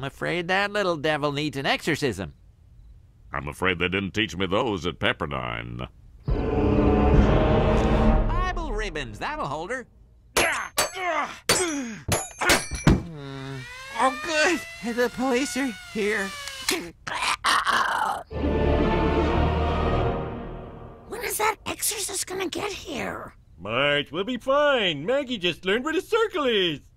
I'm afraid that little devil needs an exorcism. I'm afraid they didn't teach me those at Pepperdine. Bible ribbons, that'll hold her. Oh, good. The police are here. When is that exorcist gonna get here? Marge, we'll be fine. Maggie just learned where the circle is.